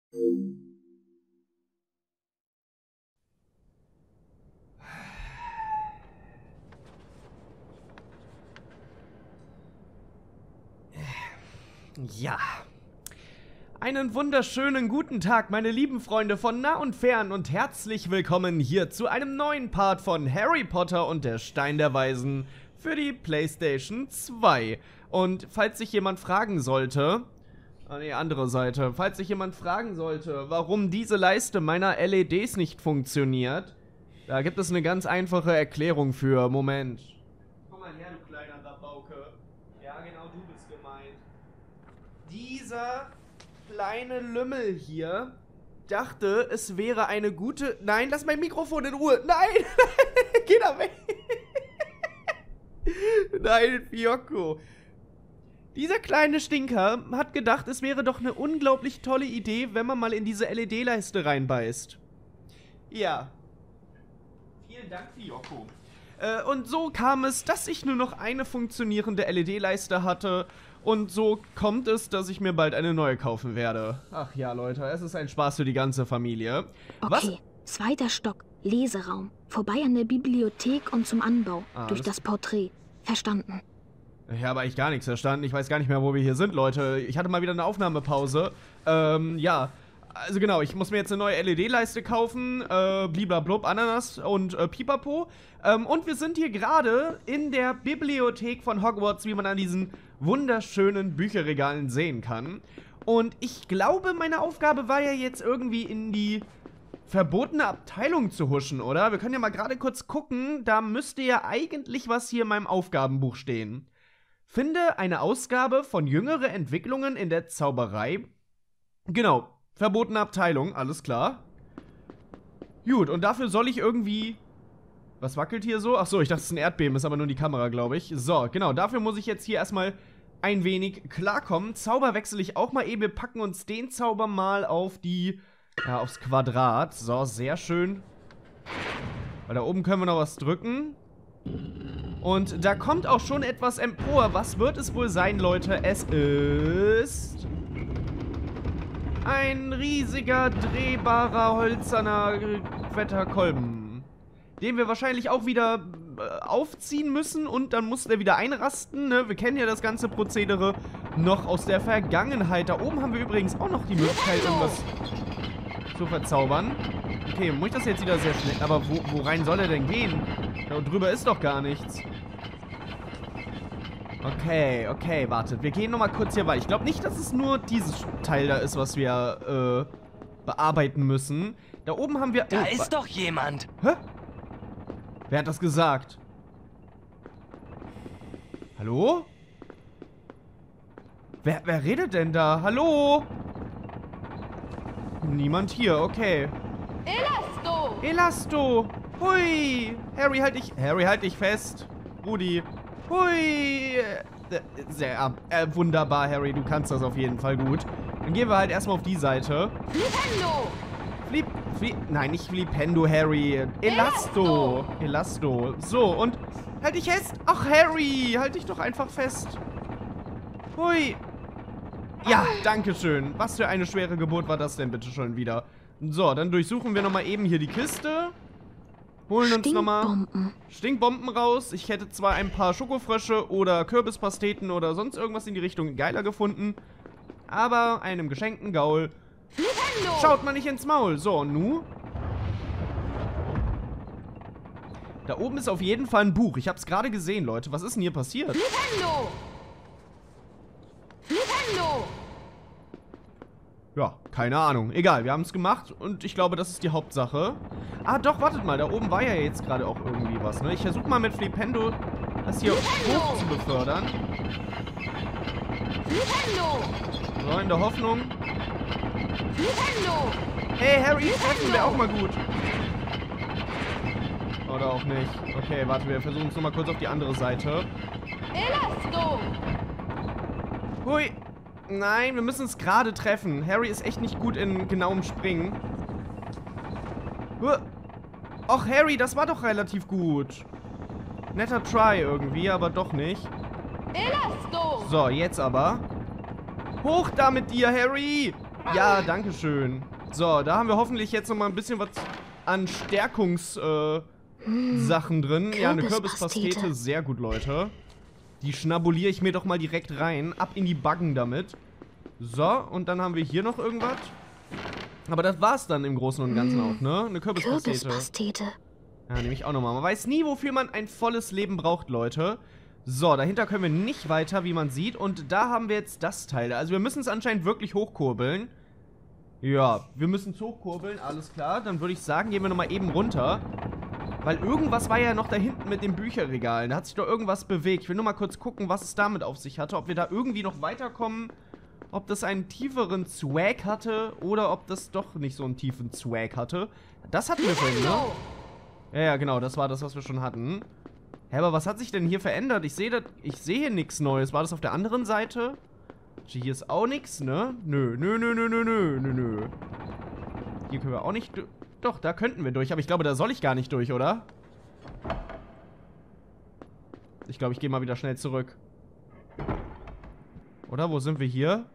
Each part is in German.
Ja. Einen wunderschönen guten Tag, meine lieben Freunde von nah und fern und herzlich willkommen hier zu einem neuen Part von Harry Potter und der Stein der Weisen für die PlayStation 2. Und falls sich jemand fragen sollte, andere Seite, falls sich jemand fragen sollte, warum diese Leiste meiner LEDs nicht funktioniert, da gibt es eine ganz einfache Erklärung für. Moment. Komm mal her, du kleiner Rabauke. Ja, genau, du bist gemeint. Dieser kleine Lümmel hier dachte, es wäre eine gute... Nein, lass mein Mikrofon in Ruhe. Nein, geh da weg. Nein, Fiocco. Dieser kleine Stinker hat gedacht, es wäre doch eine unglaublich tolle Idee, wenn man mal in diese LED-Leiste reinbeißt. Ja. Vielen Dank, Fiocco. Und so kam es, dass ich nur noch eine funktionierende LED-Leiste hatte. Und so kommt es, dass ich mir bald eine neue kaufen werde. Ach ja, Leute, es ist ein Spaß für die ganze Familie. Okay, zweiter Stock, Leseraum. Vorbei an der Bibliothek und zum Anbau. Durch das Porträt. Verstanden. Ich habe eigentlich gar nichts verstanden. Ich weiß gar nicht mehr, wo wir hier sind, Leute. Ich hatte mal wieder eine Aufnahmepause. Ja. Also genau, ich muss mir jetzt eine neue LED-Leiste kaufen, bliblablub, Ananas und Pipapo. Und wir sind hier gerade in der Bibliothek von Hogwarts, wie man an diesen wunderschönen Bücherregalen sehen kann. Und ich glaube, meine Aufgabe war ja jetzt irgendwie in die verbotene Abteilung zu huschen, oder? Wir können ja mal gerade kurz gucken, da müsste ja eigentlich was hier in meinem Aufgabenbuch stehen. Finde eine Ausgabe von jüngere Entwicklungen in der Zauberei. Genau. Verbotene Abteilung, alles klar. Gut, und dafür soll ich irgendwie... Was wackelt hier so? Achso, ich dachte, es ist ein Erdbeben, ist aber nur die Kamera, glaube ich. So, genau, dafür muss ich jetzt hier erstmal ein wenig klarkommen. Zauber wechsle ich auch mal eben. Wir packen uns den Zauber mal auf die... Ja, aufs Quadrat. So, sehr schön. Weil da oben können wir noch was drücken. Und da kommt auch schon etwas empor. Was wird es wohl sein, Leute? Es ist... ein riesiger, drehbarer, hölzerner Wetterkolben, den wir wahrscheinlich auch wieder aufziehen müssen und dann muss der wieder einrasten, ne? Wir kennen ja das ganze Prozedere noch aus der Vergangenheit. Da oben haben wir übrigens auch noch die Möglichkeit, irgendwas zu verzaubern. Okay, muss ich das jetzt wieder sehr schnell... Aber wo rein soll er denn gehen? Da drüber ist doch gar nichts. Okay, wartet. Wir gehen nochmal kurz hier weiter. Ich glaube nicht, dass es nur dieses Teil da ist, was wir bearbeiten müssen. Da oben haben wir... Da ist doch jemand. Hä? Wer hat das gesagt? Hallo? Wer redet denn da? Hallo? Niemand hier, okay. Elasto! Elasto! Hui! Harry, halt dich fest. Rudi. Hui! Sehr wunderbar, Harry. Du kannst das auf jeden Fall gut. Dann gehen wir halt erstmal auf die Seite. Flipendo! Nein, nicht Flipendo, Harry. Elasto! Elasto. So, und halt dich fest. Ach, Harry! Halt dich doch einfach fest. Hui! Ja, danke schön. Was für eine schwere Geburt war das denn bitte schon wieder? So, dann durchsuchen wir nochmal eben hier die Kiste. Holen uns nochmal Stinkbomben raus. Ich hätte zwar ein paar Schokofrösche oder Kürbispasteten oder sonst irgendwas in die Richtung geiler gefunden, aber einem geschenkten Gaul schaut man nicht ins Maul. So, und nu? Da oben ist auf jeden Fall ein Buch. Ich hab's gerade gesehen, Leute. Was ist denn hier passiert? Flipendo! Flipendo! Ja, keine Ahnung. Egal, wir haben es gemacht und ich glaube, das ist die Hauptsache. Ah, doch, wartet mal. Da oben war ja jetzt gerade auch irgendwie was, ne? Ich versuche mal mit Flipendo das hier hoch zu befördern. Flipendo! So, in der Hoffnung. Flipendo! Hey, Harry, treffen wäre auch mal gut. Oder auch nicht. Okay, warte, wir versuchen es nochmal kurz auf die andere Seite. Elasto! Hui. Nein, wir müssen es gerade treffen. Harry ist echt nicht gut in genauem Springen. Och, Harry, das war doch relativ gut. Netter Try irgendwie, aber doch nicht. Elasto! So, jetzt aber. Hoch da mit dir, Harry! Ja, danke schön. So, da haben wir hoffentlich jetzt noch mal ein bisschen was an Stärkungs-Sachen drin. Ja, eine Kürbispastete. Sehr gut, Leute. Die schnabuliere ich mir doch mal direkt rein. Ab in die Baggen damit. So, und dann haben wir hier noch irgendwas. Aber das war's dann im Großen und Ganzen auch, ne? Eine Kürbispastete. Ja, nehme ich auch nochmal. Man weiß nie, wofür man ein volles Leben braucht, Leute. So, dahinter können wir nicht weiter, wie man sieht. Und da haben wir jetzt das Teil. Also wir müssen es anscheinend wirklich hochkurbeln. Ja, wir müssen es hochkurbeln, alles klar. Dann würde ich sagen, gehen wir nochmal eben runter. Weil irgendwas war ja noch da hinten mit den Bücherregalen. Da hat sich doch irgendwas bewegt. Ich will nur mal kurz gucken, was es damit auf sich hatte. Ob wir da irgendwie noch weiterkommen. Ob das einen tieferen Swag hatte oder ob das doch nicht so einen tiefen Swag hatte. Das hatten wir vorhin, ne? Ja, genau, das war das, was wir schon hatten. Hä, aber was hat sich denn hier verändert? Ich sehe hier nichts Neues. War das auf der anderen Seite? Hier ist auch nichts, ne? Nö. Hier können wir auch nicht durch. Doch, da könnten wir durch. Aber ich glaube, da soll ich gar nicht durch, oder? Ich glaube, ich gehe mal wieder schnell zurück. Oder? Wo sind wir hier?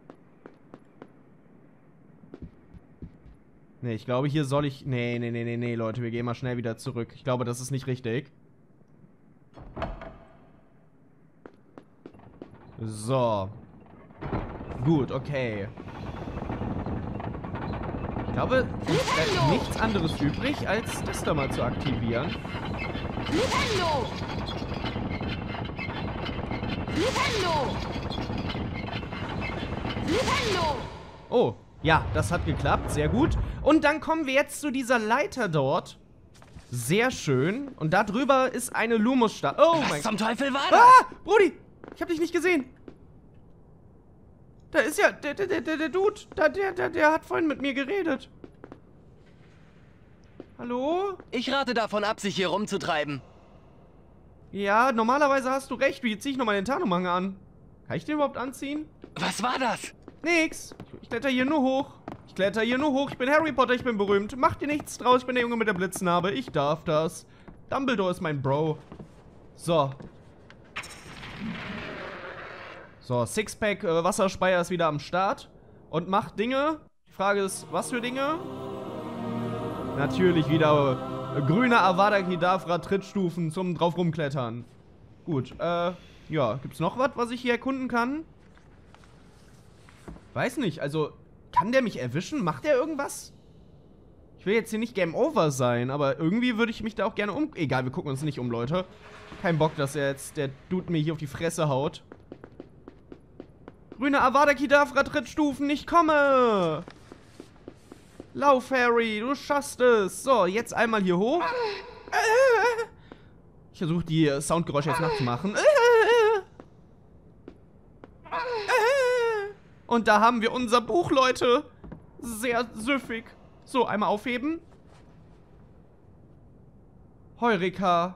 Ne, ich glaube, hier soll ich... Nee, Leute, wir gehen mal schnell wieder zurück. Ich glaube, das ist nicht richtig. So. Gut, okay. Ich glaube, es bleibt nichts anderes übrig, als das da mal zu aktivieren. Nintendo! Oh, ja, das hat geklappt. Sehr gut. Und dann kommen wir jetzt zu dieser Leiter dort. Sehr schön. Und da drüber ist eine Lumos-Statue. Oh mein Gott. Was zum Teufel war das? Ah, Brudi, ich hab dich nicht gesehen. Da ist ja der Dude. Der hat vorhin mit mir geredet. Hallo? Ich rate davon ab, sich hier rumzutreiben. Ja, normalerweise hast du recht. Jetzt zieh ich noch mal den Tarnumhang an. Kann ich den überhaupt anziehen? Was war das? Nix. Ich kletter hier nur hoch. Ich bin Harry Potter, ich bin berühmt. Mach dir nichts draus, ich bin der Junge mit der Blitznarbe. Ich darf das. Dumbledore ist mein Bro. So. So, Sixpack Wasserspeier ist wieder am Start. Und macht Dinge. Die Frage ist, was für Dinge? Natürlich wieder grüner Avada Kedavra Trittstufen zum drauf rumklettern. Gut, ja. Gibt's noch was ich hier erkunden kann? Weiß nicht, also... Kann der mich erwischen? Macht der irgendwas? Ich will jetzt hier nicht Game Over sein, aber irgendwie würde ich mich da auch gerne Egal, wir gucken uns nicht um, Leute. Kein Bock, dass der Dude mir hier auf die Fresse haut. Grüne Avada Kedavra Trittstufen, ich komme! Lauf, Harry, du schaffst es. So, jetzt einmal hier hoch. Ich versuche die Soundgeräusche jetzt nachzumachen. Und da haben wir unser Buch, Leute. Sehr süffig. So, einmal aufheben. Heureka.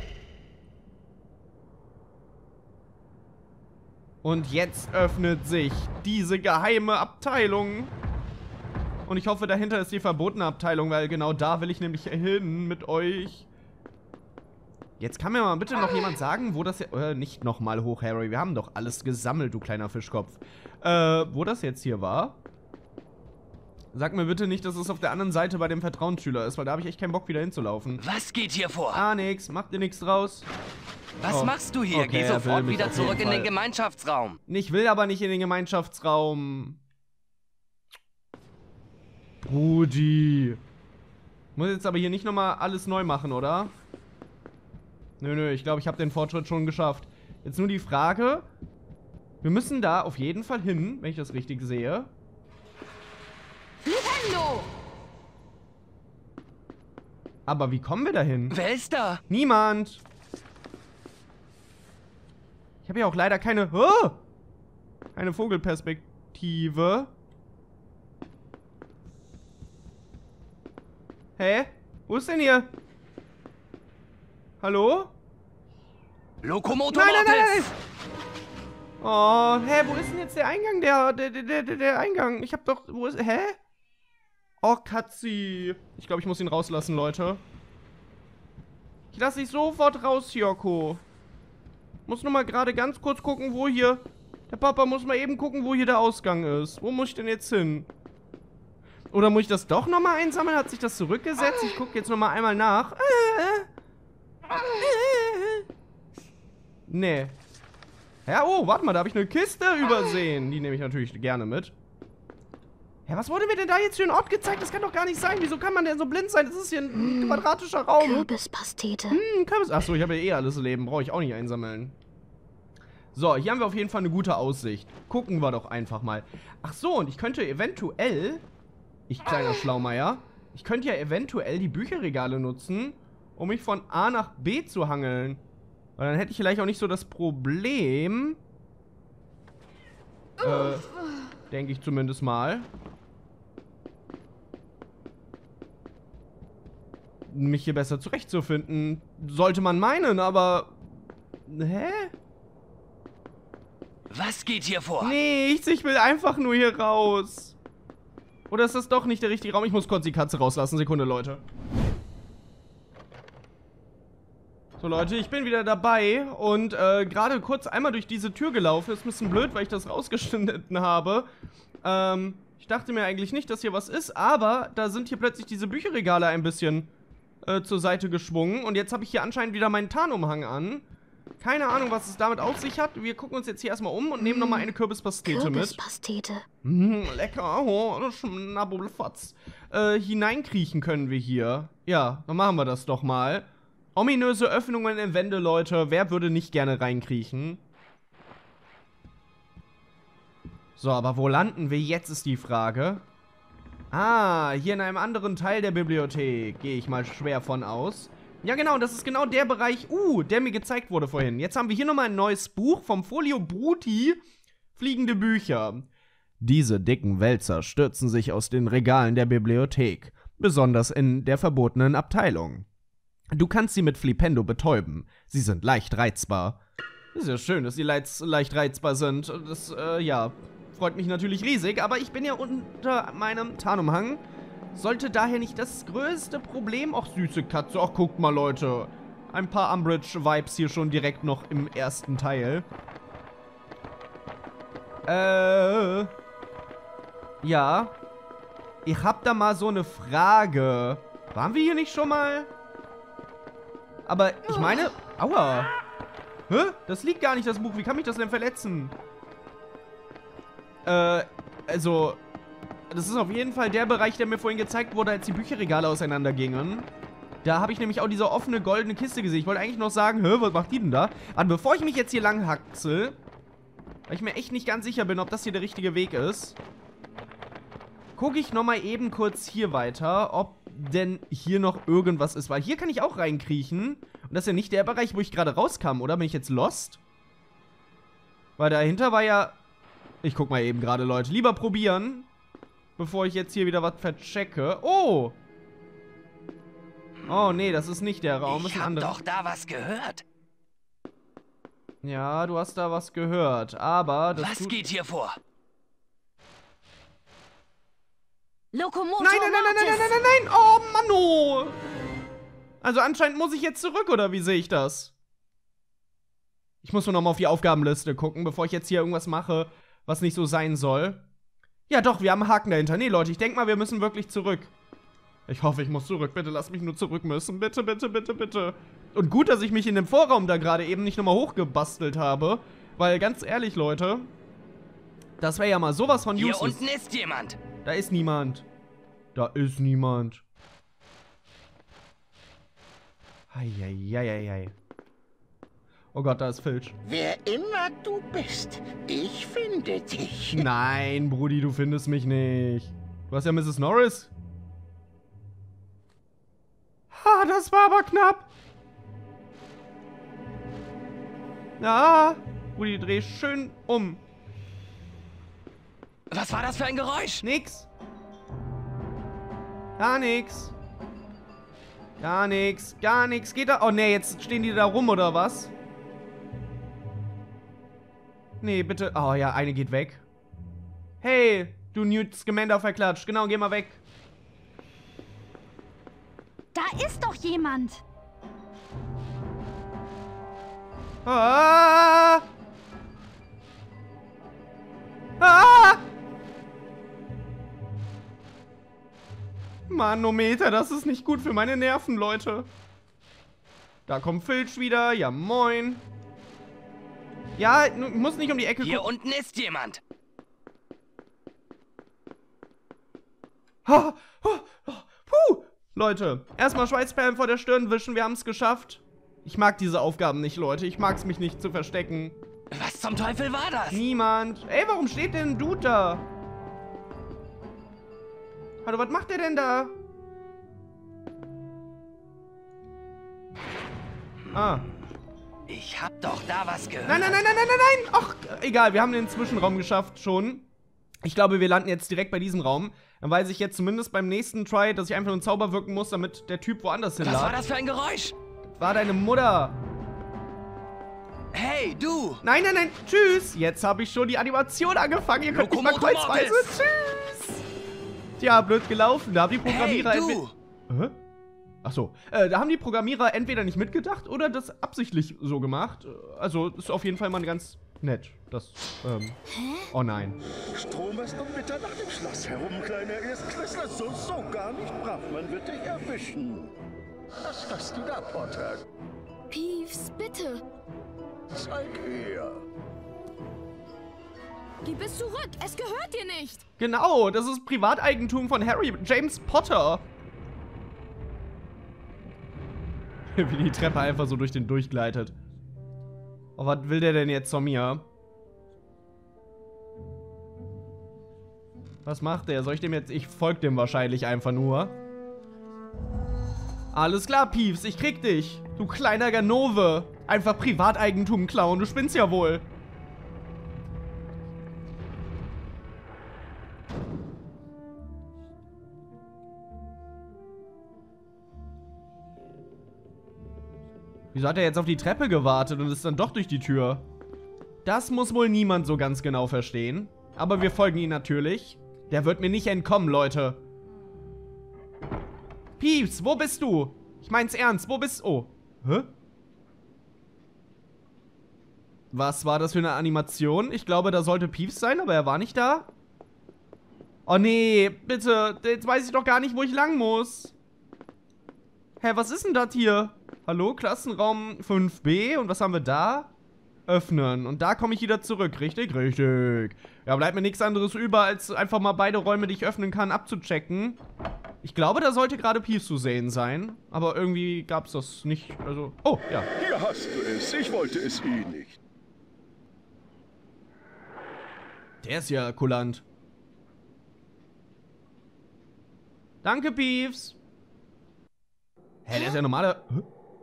Und jetzt öffnet sich diese geheime Abteilung. Und ich hoffe, dahinter ist die verbotene Abteilung, weil genau da will ich nämlich hin mit euch. Jetzt kann mir mal bitte noch jemand sagen, wo das jetzt... nicht nochmal hoch, Harry. Wir haben doch alles gesammelt, du kleiner Fischkopf. Wo das jetzt hier war? Sag mir bitte nicht, dass es auf der anderen Seite bei dem Vertrauensschüler ist, weil da habe ich echt keinen Bock, wieder hinzulaufen. Was geht hier vor? Ah, nix. Mach dir nichts draus. Was machst du hier? Okay, Geh sofort wieder zurück in den Gemeinschaftsraum. Ich will aber nicht in den Gemeinschaftsraum. Brudi. Muss jetzt aber hier nicht nochmal alles neu machen, oder? Nö, ich glaube, ich habe den Fortschritt schon geschafft. Jetzt nur die Frage. Wir müssen da auf jeden Fall hin, wenn ich das richtig sehe. Nintendo! Aber wie kommen wir da hin? Wer ist da? Niemand. Ich habe ja auch leider keine... Oh! Keine Vogelperspektive. Hä? Wo ist denn hier? Hallo? Lokomotor Nein! Oh, hä, wo ist denn jetzt der Eingang? Der Eingang. Ich hab doch... Wo ist... Hä? Oh, Katzi. Ich glaube, ich muss ihn rauslassen, Leute. Ich lasse dich sofort raus, Hyoko. Muss nur mal gerade ganz kurz gucken, wo hier... Der Papa muss mal eben gucken, wo hier der Ausgang ist. Wo muss ich denn jetzt hin? Oder muss ich das doch nochmal einsammeln? Hat sich das zurückgesetzt? Ich gucke jetzt nochmal einmal nach. Nee. Ja, oh, warte mal, da habe ich eine Kiste übersehen. Die nehme ich natürlich gerne mit. Ja, was wurde mir denn da jetzt für ein Ort gezeigt? Das kann doch gar nicht sein. Wieso kann man denn so blind sein? Das ist hier ein quadratischer Raum. Kürbispastete. Kürbis. Achso, ich habe ja eh alles Leben. Brauche ich auch nicht einsammeln. So, hier haben wir auf jeden Fall eine gute Aussicht. Gucken wir doch einfach mal. Ach so, und ich könnte eventuell... Ich kleiner Schlaumeier. Ich könnte ja eventuell die Bücherregale nutzen, um mich von A nach B zu hangeln. Weil dann hätte ich vielleicht auch nicht so das Problem. Denke ich zumindest mal. Mich hier besser zurechtzufinden. Sollte man meinen, aber... Hä? Was geht hier vor? Nichts, ich will einfach nur hier raus. Oder ist das doch nicht der richtige Raum? Ich muss kurz die Katze rauslassen. Sekunde, Leute. So, Leute, ich bin wieder dabei und gerade kurz einmal durch diese Tür gelaufen. Ist ein bisschen blöd, weil ich das rausgeschnitten habe. Ich dachte mir eigentlich nicht, dass hier was ist, aber da sind hier plötzlich diese Bücherregale ein bisschen zur Seite geschwungen. Und jetzt habe ich hier anscheinend wieder meinen Tarnumhang an. Keine Ahnung, was es damit auf sich hat. Wir gucken uns jetzt hier erstmal um und nehmen nochmal eine Kürbispastete mit. Kürbispastete. Lecker. Oh, das Schnabbelfatz. Hineinkriechen können wir hier. Ja, dann machen wir das doch mal. Ominöse Öffnungen in Wände, Leute. Wer würde nicht gerne reinkriechen? So, aber wo landen wir jetzt, ist die Frage. Ah, hier in einem anderen Teil der Bibliothek. Gehe ich mal schwer von aus. Ja, genau, das ist genau der Bereich, der mir gezeigt wurde vorhin. Jetzt haben wir hier nochmal ein neues Buch vom Folio Bruti. Fliegende Bücher. Diese dicken Wälzer stürzen sich aus den Regalen der Bibliothek. Besonders in der verbotenen Abteilung. Du kannst sie mit Flipendo betäuben. Sie sind leicht reizbar. Ist ja schön, dass sie leicht reizbar sind. Das, ja, freut mich natürlich riesig. Aber ich bin ja unter meinem Tarnumhang. Sollte daher nicht das größte Problem... Ach, süße Katze. Ach, guckt mal, Leute. Ein paar Umbridge-Vibes hier schon direkt noch im ersten Teil. Ja. Ich hab da mal so eine Frage. Waren wir hier nicht schon mal? Aber ich meine... Aua. Hä? Das liegt gar nicht, das Buch. Wie kann mich das denn verletzen? Also... Das ist auf jeden Fall der Bereich, der mir vorhin gezeigt wurde, als die Bücherregale auseinandergingen. Da habe ich nämlich auch diese offene goldene Kiste gesehen. Ich wollte eigentlich noch sagen, was macht die denn da? Aber bevor ich mich jetzt hier lang haxel, weil ich mir echt nicht ganz sicher bin, ob das hier der richtige Weg ist, gucke ich nochmal eben kurz hier weiter, ob denn hier noch irgendwas ist. Weil hier kann ich auch reinkriechen. Und das ist ja nicht der Bereich, wo ich gerade rauskam, oder? Bin ich jetzt lost? Weil dahinter war ja... Ich guck mal eben gerade, Leute. Lieber probieren. Bevor ich jetzt hier wieder was verchecke. Oh! Oh, nee, das ist nicht der Raum. Ich hab doch da was gehört. Ja, du hast da was gehört, aber... Was geht hier vor? Lokomotor Nein, nein, nein, nein, nein, nein, nein, nein, nein! Oh, Manno! Also anscheinend muss ich jetzt zurück, oder wie sehe ich das? Ich muss nur noch mal auf die Aufgabenliste gucken, bevor ich jetzt hier irgendwas mache, was nicht so sein soll. Ja doch, wir haben einen Haken dahinter. Nee, Leute, ich denke mal, wir müssen wirklich zurück. Ich hoffe, ich muss zurück. Bitte lass mich nur zurück müssen. Bitte, bitte, bitte, bitte. Und gut, dass ich mich in dem Vorraum da gerade eben nicht nochmal hochgebastelt habe. Weil, ganz ehrlich, Leute, das wäre ja mal sowas von useless. Hier unten ist jemand. Da ist niemand. Da ist niemand. Heieieiei. Oh Gott, da ist Filch. Wer immer du bist, ich finde dich. Nein, Brudi, du findest mich nicht. Du hast ja Mrs. Norris. Ha, das war aber knapp. Na, Brudi, dreh schön um. Was war das für ein Geräusch? Nix. Gar nix. Gar nix. Gar nix. Geht da... Oh, nee, jetzt stehen die da rum, oder was? Nee, bitte. Oh ja, eine geht weg. Hey, du Newt Scamander verklatscht. Genau, geh mal weg. Da ist doch jemand. Ah! Ah! Manometer, das ist nicht gut für meine Nerven, Leute. Da kommt Filch wieder. Ja, moin. Ja, muss nicht um die Ecke gucken. Hier unten ist jemand. Ha, ha, ha, puh. Leute, erstmal Schweißperlen vor der Stirn wischen. Wir haben es geschafft. Ich mag diese Aufgaben nicht, Leute. Ich mag es mich nicht zu verstecken. Was zum Teufel war das? Niemand. Ey, warum steht denn ein Dude da? Hallo, was macht der denn da? Ah. Ich hab doch da was gehört. Nein, nein, nein, nein, nein, nein, nein. Ach, egal, wir haben den Zwischenraum geschafft schon. Ich glaube, wir landen jetzt direkt bei diesem Raum. Dann weiß ich jetzt zumindest beim nächsten Try, dass ich einfach nur einen Zauber wirken muss, damit der Typ woanders hin lag. Was war das für ein Geräusch? War deine Mutter. Hey, du! Nein, nein, nein, tschüss. Jetzt habe ich schon die Animation angefangen. Ihr könnt mich mal Lokomotor kreuzweise. Mortis. Tschüss. Tja, blöd gelaufen. Da haben die Programmierer... Hey, du! Hä? Achso, da haben die Programmierer entweder nicht mitgedacht oder das absichtlich so gemacht. Also, ist auf jeden Fall mal ganz nett. Das, Oh nein. Strom ist um Mitternacht im Schloss herum, kleiner Erstklässler. So gar nicht brav. Man wird dich erwischen. Was hast du da, Potter? Peeves, bitte. Zeig her. Gib es zurück. Es gehört dir nicht. Genau, das ist Privateigentum von Harry James Potter. Wie die Treppe einfach so durch den durchgleitet. Oh, was will der denn jetzt von mir? Was macht der? Soll ich dem jetzt... Ich folge dem wahrscheinlich einfach nur. Alles klar, Peeves, ich krieg dich. Du kleiner Ganove. Einfach Privateigentum klauen, du spinnst ja wohl. Wieso hat er jetzt auf die Treppe gewartet und ist dann doch durch die Tür? Das muss wohl niemand so ganz genau verstehen. Aber wir folgen ihm natürlich. Der wird mir nicht entkommen, Leute. Peeves, wo bist du? Ich mein's ernst, wo bist du? Oh. Hä? Was war das für eine Animation? Ich glaube, da sollte Peeves sein, aber er war nicht da. Oh nee, bitte. Jetzt weiß ich doch gar nicht, wo ich lang muss. Hä, was ist denn das hier? Hallo, Klassenraum 5b. Und was haben wir da? Öffnen. Und da komme ich wieder zurück. Richtig? Richtig. Ja, bleibt mir nichts anderes über, als einfach mal beide Räume, die ich öffnen kann, abzuchecken. Ich glaube, da sollte gerade Peeves zu sehen sein. Aber irgendwie gab es das nicht. Also. Oh, ja. Hier hast du es. Ich wollte es eh nicht. Der ist ja kulant. Danke, Peeves. Hä, der ist ja normaler. Hä?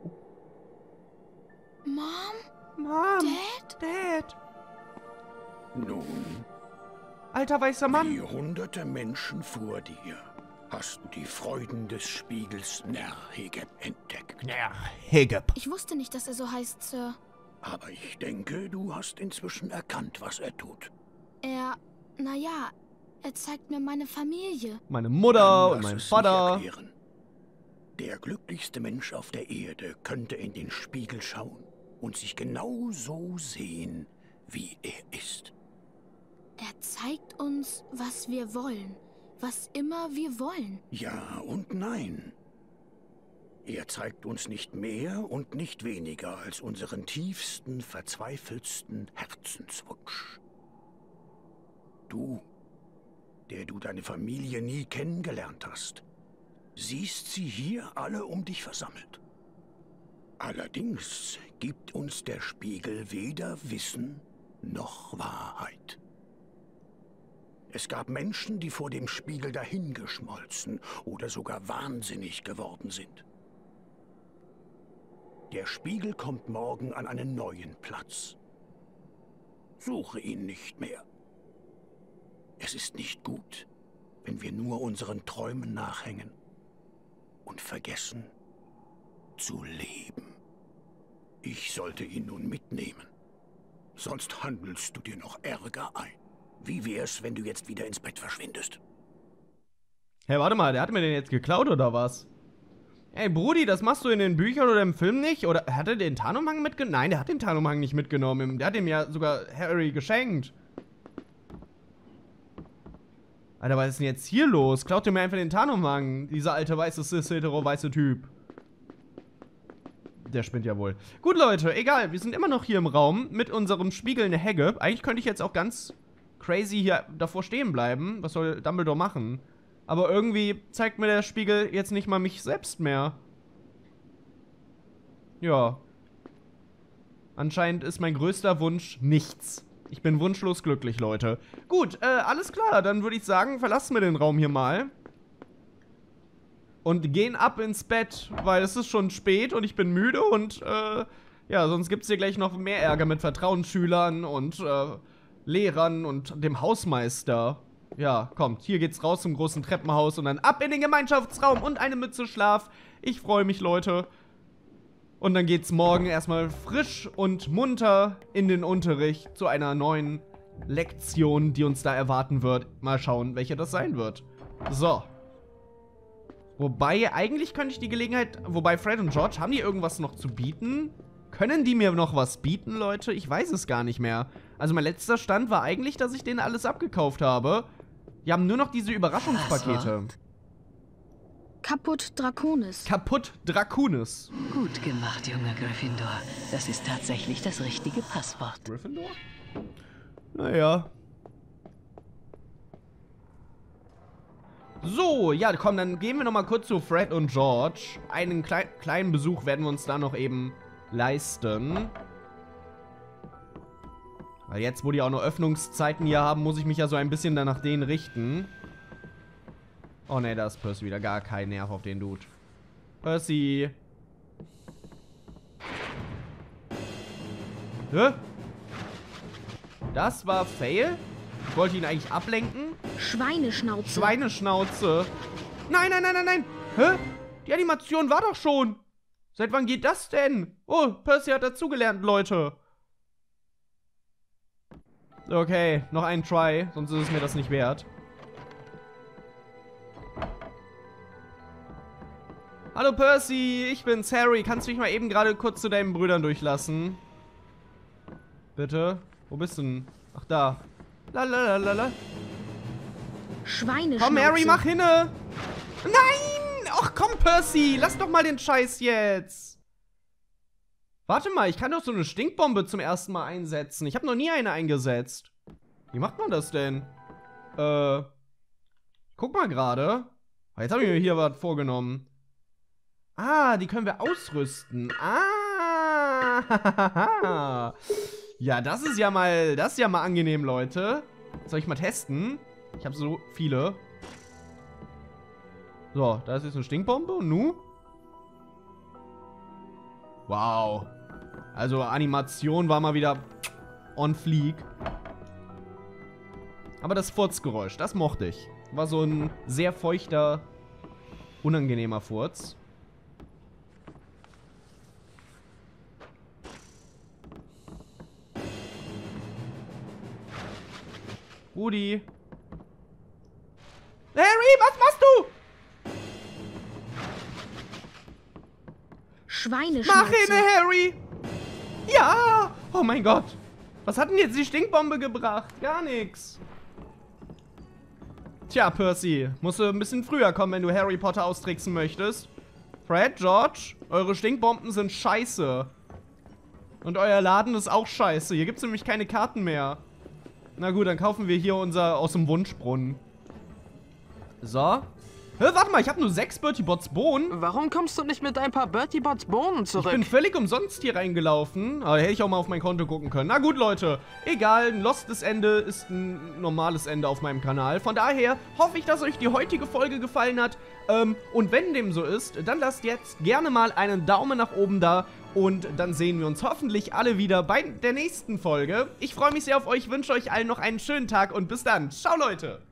Mom? Dad? Nun, Alter weißer Mann. wie hunderte Menschen vor dir hast du die Freuden des Spiegels Nerhegeb entdeckt. Hegeb. Ich wusste nicht, dass er so heißt, Sir. Aber ich denke, du hast inzwischen erkannt, was er tut. Naja, er zeigt mir meine Familie. Meine Mutter Dann und lass mein es sich Vater. erklären. Der glücklichste Mensch auf der Erde könnte in den Spiegel schauen und sich genau so sehen, wie er ist. Er zeigt uns, was wir wollen. Was immer wir wollen. Ja und nein. Er zeigt uns nicht mehr und nicht weniger als unseren tiefsten, verzweifelsten Herzenswunsch. Du, der du deine Familie nie kennengelernt hast, siehst sie hier alle um dich versammelt. Allerdings gibt uns der Spiegel weder Wissen noch Wahrheit. Es gab Menschen, die vor dem Spiegel dahingeschmolzen oder sogar wahnsinnig geworden sind. Der Spiegel kommt morgen an einen neuen Platz. Suche ihn nicht mehr. Es ist nicht gut, wenn wir nur unseren Träumen nachhängen und vergessen zu leben. Ich sollte ihn nun mitnehmen, sonst handelst du dir noch Ärger ein. Wie wär's, wenn du jetzt wieder ins Bett verschwindest? Hey, warte mal, der hat mir den jetzt geklaut oder was? Ey, Brudi, das machst du in den Büchern oder im Film nicht? Oder hat er den Tarnumhang mitgenommen? Nein, der hat den Tarnumhang nicht mitgenommen. Der hat ihm ja sogar Harry geschenkt. Alter, was ist denn jetzt hier los? Klaut ihr mir einfach den Tarnumhang, dieser alte weiße cis-hetero-weiße Typ. Der spinnt ja wohl. Gut, Leute, egal. Wir sind immer noch hier im Raum mit unserem Spiegel in der Hecke. Eigentlich könnte ich jetzt auch ganz crazy hier davor stehen bleiben. Was soll Dumbledore machen? Aber irgendwie zeigt mir der Spiegel jetzt nicht mal mich selbst mehr. Ja. Anscheinend ist mein größter Wunsch nichts. Ich bin wunschlos glücklich, Leute. Gut, alles klar. Dann würde ich sagen, verlassen wir den Raum hier mal. Und gehen ab ins Bett, weil es ist schon spät und ich bin müde und, ja, sonst gibt es hier gleich noch mehr Ärger mit Vertrauensschülern und, Lehrern und dem Hausmeister. Ja, kommt, hier geht's raus zum großen Treppenhaus und dann ab in den Gemeinschaftsraum und eine Mütze Schlaf. Ich freue mich, Leute. Und dann geht's morgen erstmal frisch und munter in den Unterricht zu einer neuen Lektion, die uns da erwarten wird. Mal schauen, welche das sein wird. So. Wobei, eigentlich könnte ich die Gelegenheit... Wobei, Fred und George, haben die irgendwas noch zu bieten? Können die mir noch was bieten, Leute? Ich weiß es gar nicht mehr. Also mein letzter Stand war eigentlich, dass ich denen alles abgekauft habe. Die haben nur noch diese Überraschungspakete. Kaputt Draconis. Kaputt Draconis. Gut gemacht, junger Gryffindor. Das ist tatsächlich das richtige Passwort. Gryffindor? Naja. So, ja, komm, dann gehen wir nochmal kurz zu Fred und George. Einen kleinen Besuch werden wir uns da noch eben leisten. Weil jetzt, wo die auch noch Öffnungszeiten hier haben, muss ich mich ja so ein bisschen dann nach denen richten. Oh ne, da ist Percy wieder. Gar kein Nerv auf den Dude. Percy. Hä? Das war Fail? Ich wollte ihn eigentlich ablenken. Schweineschnauze. Schweineschnauze. Nein, nein, nein, nein, nein. Hä? Die Animation war doch schon. Seit wann geht das denn? Oh, Percy hat dazugelernt, Leute. Okay, noch einen Try, sonst ist es mir das nicht wert. Hallo Percy, ich bin's, Harry. Kannst du mich mal eben gerade kurz zu deinen Brüdern durchlassen? Bitte? Wo bist du denn? Ach, da. Lalalala. Schweineschnauze. Komm, Harry, mach hinne! Nein! Ach komm, Percy! Lass doch mal den Scheiß jetzt! Warte mal, ich kann doch so eine Stinkbombe zum ersten Mal einsetzen. Ich habe noch nie eine eingesetzt. Wie macht man das denn? Guck mal gerade. Jetzt habe ich mir hier was vorgenommen. Ah, die können wir ausrüsten. Ah! Ja, das ist ja mal angenehm, Leute. Soll ich mal testen? Ich habe so viele. So, da ist jetzt eine Stinkbombe. Und nu? Wow. Also Animation war mal wieder on fleek. Aber das Furzgeräusch, das mochte ich. War so ein sehr feuchter, unangenehmer Furz. Rudi. Harry, was machst du? Schweineschnauze. Mach hinne, Harry! Ja! Oh mein Gott! Was hat denn jetzt die Stinkbombe gebracht? Gar nichts. Tja, Percy, musst du ein bisschen früher kommen, wenn du Harry Potter austricksen möchtest. Fred, George, eure Stinkbomben sind scheiße. Und euer Laden ist auch scheiße. Hier gibt's nämlich keine Karten mehr. Na gut, dann kaufen wir hier unser aus dem Wunschbrunnen. So. Warte mal, ich habe nur 6 Bertie Bots Bohnen. Warum kommst du nicht mit ein paar Bertie Bots Bohnen zurück? Ich bin völlig umsonst hier reingelaufen. Aber hätte ich auch mal auf mein Konto gucken können. Na gut, Leute. Egal, ein lostes Ende ist ein normales Ende auf meinem Kanal. Von daher hoffe ich, dass euch die heutige Folge gefallen hat. Und wenn dem so ist, dann lasst jetzt gerne mal einen Daumen nach oben da. Und dann sehen wir uns hoffentlich alle wieder bei der nächsten Folge. Ich freue mich sehr auf euch, wünsche euch allen noch einen schönen Tag und bis dann. Ciao, Leute.